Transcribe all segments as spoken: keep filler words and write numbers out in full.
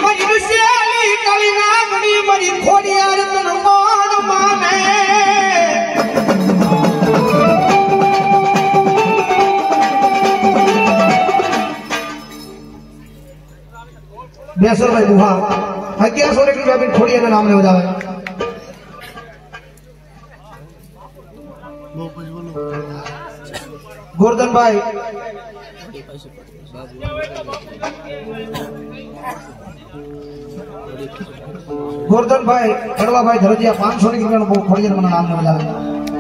મારી વિશેલી કાળી નાગણી મારી ખોડિયાર તન માન માને બેસરભાઈ બુહા અગિયારસો ને રૂપિયા ખોડિયાના નામ લેવા જાવે ગોરધનભાઈ ગોરધનભાઈ કડવાભાઈ ધરજીયા પાંચસો ની રૂપિયાનું બહુ ખોડિયાના નામ લેવા જાવે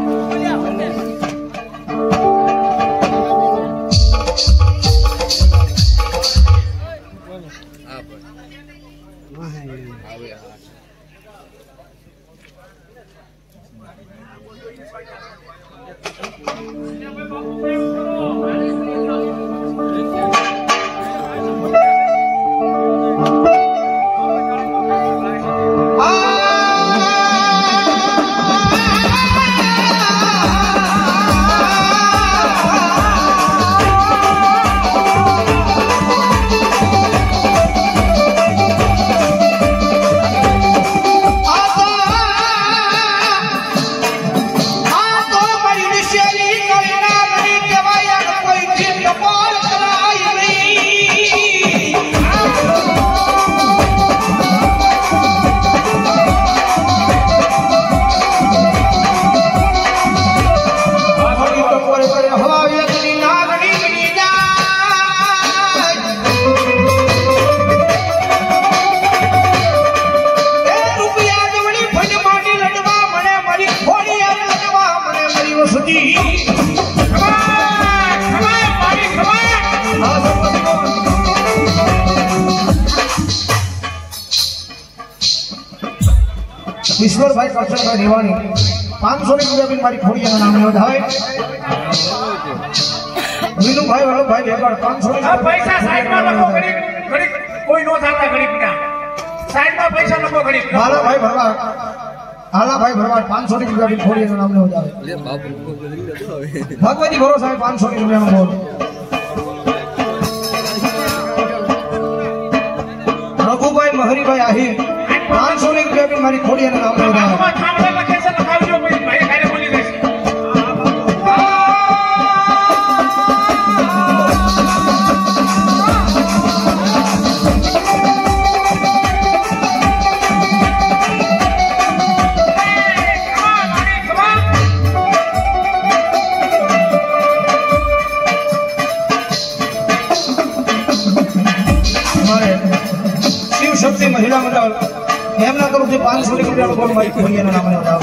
ઈશ્વરભાઈ કરશનભાઈ રેવાણી પાંચસો ની રૂપિયા મારી ખોડિયાના નામ લેવા હોય વિનુભાઈ વલ્લભભાઈ વેગડ પાંચસો ની પૈસા સાઈડમાં લખો ઘડી ઘડી કોઈ નો થાતા ઘડી પીડા સાઈડમાં પૈસા લખો ઘડી હાલાભાઈ ભરવાડ હાલાભાઈ ભરવાડ પાંચસો ની રૂપિયા ખોડિયાના નામ લેવા આવે ભગવતી ભરોસા પાંચસો ની રૂપિયાનો બોલ રઘુભાઈ મહરીભાઈ આહિર પાંચસો ની રૂપિયા મારી ખોડિયાના નામ લેવા શક્તિ મહિલા મંડળ એમના તરફથી પાંચસો રૂપિયા બોલ મારી ખોડિયાના નામ લેવા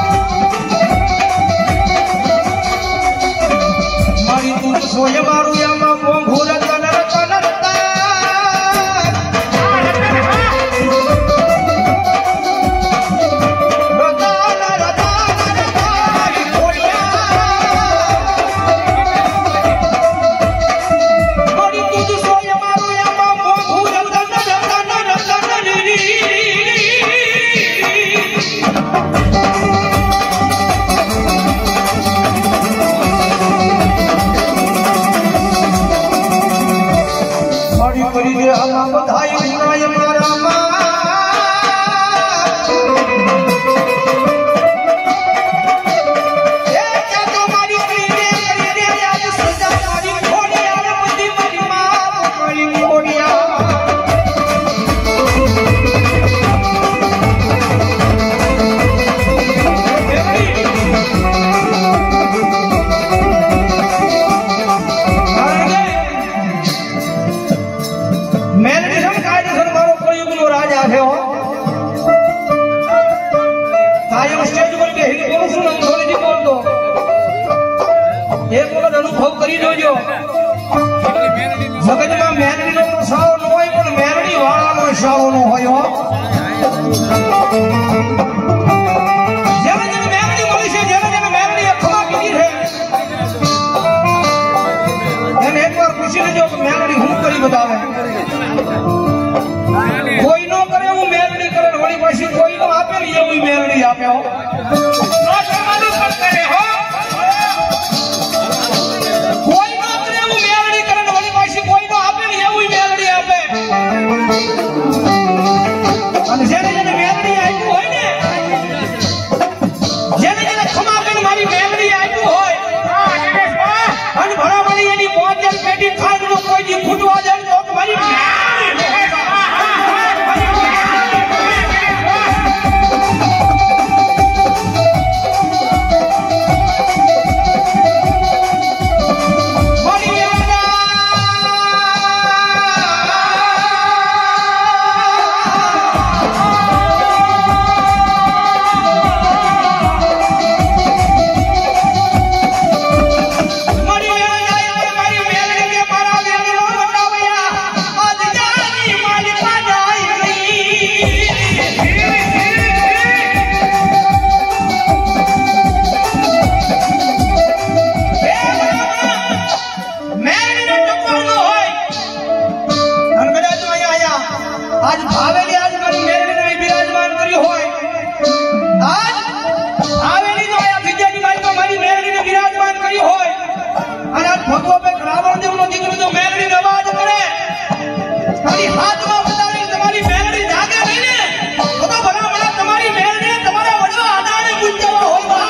સોય મારું આપ્યો નો તમારું પણ કરે હો કોઈ નો કરે એવું મેલડી કરે ને વળી પાછી કોઈ નો આપે ને એવું મેલડી આપે અને જેને જેને મેલડી આપ્યું હોય ને જેને જેને ખમા કરીને મારી મેલડી આપ્યું હોય હા દિનેશભાઈ અને ભલામણી એની મોજલ પેટી ખાંડનો કોઈ દી ફૂટવા દે તો કે મારી મેલડી आज भावेली आज मारी मेलडी ने विराजमान કર્યું હોય આજ ભાવેલી નો આયા વિજયની મારી પર મારી મેલડી ને વિરાજમાન કર્યું હોય અને આજ ભગવો બે રાવણ દેવનો દીકરો જો મેલડી ને અવાજ કરે તારી હાથમાં બતાવી તમારી મેલડી જાગે નહીં ને તો તો ભલા ભલા તમારી મેલડી તમારા વડવા આડાને પૂજવા હોય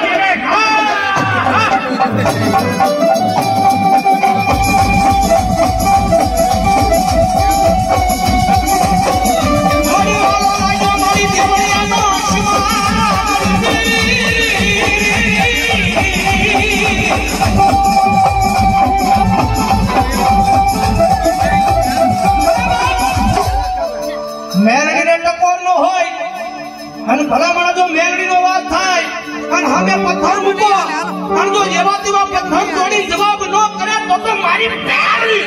મેલડી ને ટકોર નો હોય અને ભલામણ જો મેલડી નો વાત થાય અને હવે પથ્થર મૂકો અને જો જેવા તેવા પથ્થર તોડી જવાબ ન કરે તો તો મારી મેલડી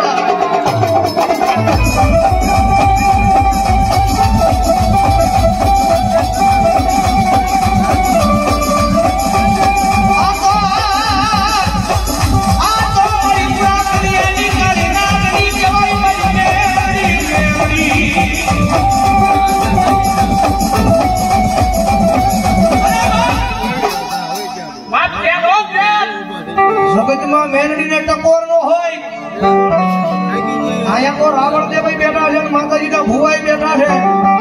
જગતમાં મેલડી ને ટકોર નો હોય આયા તો રાવણ દેવ બેઠા છે માતાજીના ભુવાઈ બેઠા છે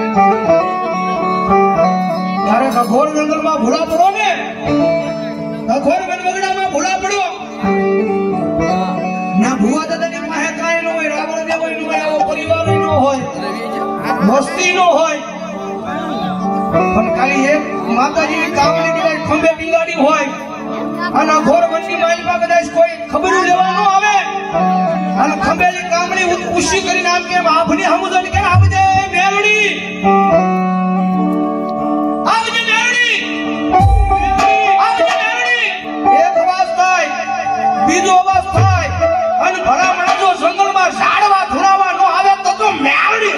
ત્યારે ઘોર જંગલમાં ભૂલા પડો ને ઘોર વનવગડામાં ભૂલા પડો ના ભુવા દાદાની પાસે કાંઈ ન હોય રાવણ દેવ નો હોય આવો પરિવાર નો હોય મસ્તી નો હોય પણ ખાલી એક માતાજીની કામણી કદાચ ખંભે ટીંગાડી હોય અને ઘોર વનની માલિકા કદાચ કોઈ ખબર લેવા ન આવે અને ખંભેલી કામણી ઉછી કરીને આમ કેમ આભની હમુદન કે આવજે મેલડી આવજે મેલડી આવજે મેલડી એક અવાજ થાય બીજો અવાજ થાય અને ભલા માણસો જંગલમાં ઝાડવા ધુરાવા ન આવે તો તો મેલડી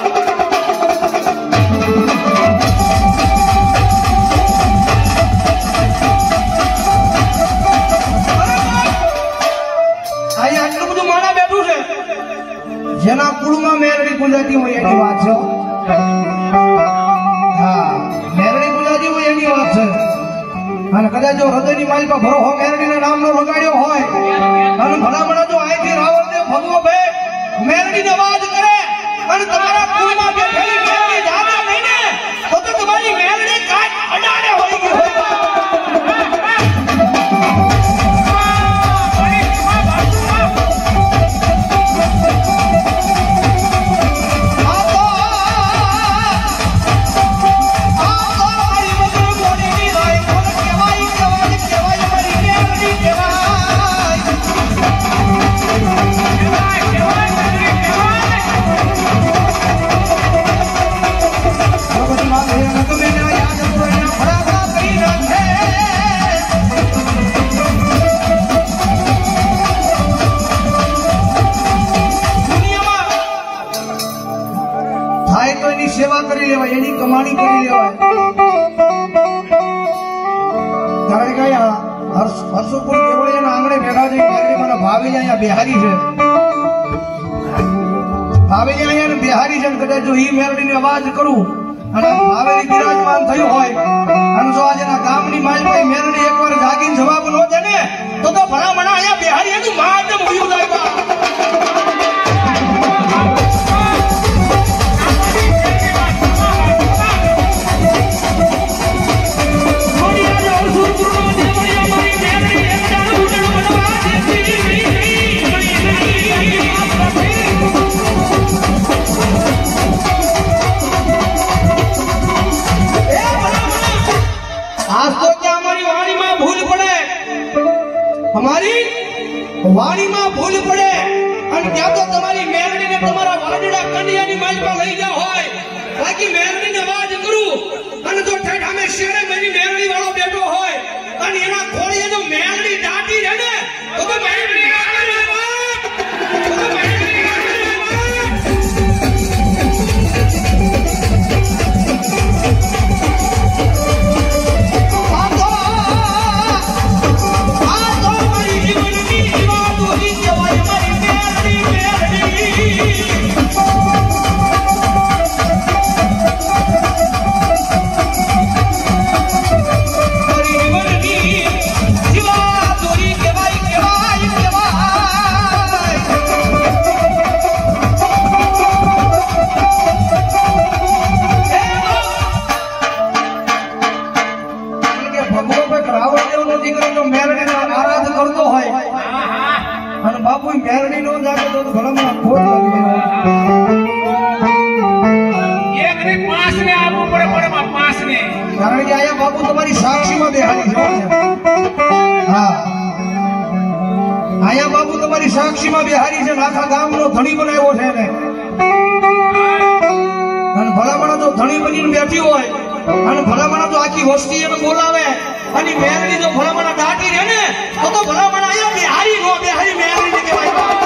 જેના કુળમાં મેલડી પૂજાતી હોય એની વાત છે હા મેલડી પૂજાતી હોય એની વાત છે અને કદાચ જો હૃદયની માલિકા ભરો મેલડીના નામનો લગાડ્યો હોય અને ભલામણા જો અહીંથી રાવણદેવ ભગવો ભાઈ મેલડીને અવાજ કરે અને તમારા કુળમાં બેઠેલી મેલડી જાગે નહીં ને તો તો તમારી મેલડી કાંઈ અડાડે હોય ગઈ હોય સેવા કરી લેવાય એની કમાણી કરી લેવાય કારણ કે હર્ષોપુર કેવળિયાના આંગણે બેઠા છે મેલડી મને ભાવેલી અહીંયા બિહારી છે ભાવેલી અહીંયા બિહારી છે કદાચ જો ઈ મેલડીની અવાજ કરું અને ભાવેલી બિરાજમાન થયું હોય અને જો આજે ના ગામની માલભાઈ મેરણી એકવાર જાગીને જવાબ ન દે ને તો તો ભલા મણા અહીંયા બિહારી એનું માધમ ઉયું જાય બા. આજ તો ત્યાં અમારી વાણીમાં ભૂલ પડે, અમારી વાણીમાં ભૂલ પડે અને ત્યાં તો તમારી મેરણીને તમારા વાડડા કન્યાની માલમાં લઈ જાવ હોય, બાકી મેરણીને વાજ કરું અને જો ઠેઠ અમે શેરે મારી મેરણી વાળો બેઠો હોય અને એના ખોળીએ જો મેરણી દાટી રહે ને તો તો મેરણી આગળ વાત, તો તો મેરણી આગળ મેરણી નો જાગે તો ભલામાં ખોટ લાગી એક ને પાંચ ને આપવું પડે પડે માં પાંચ ને, કારણ કે આયા બાપુ તમારી સાક્ષીમાં બેહાડી છે. હા આયા બાપુ તમારી સાક્ષીમાં બેહાડી છે, આખા ગામનો ધણી બનાવ્યો છે ને. અને ભલામણા જો ધણી બનીને બેઠી હોય અને ભલામણા તો આખી વસ્તી એને બોલાવે અને મેરણી જો ભલામણા દાટી રહે ને તો તો ભલામણા અહીંયા બેહારી નો બેહારી મેરણી કહેવાય.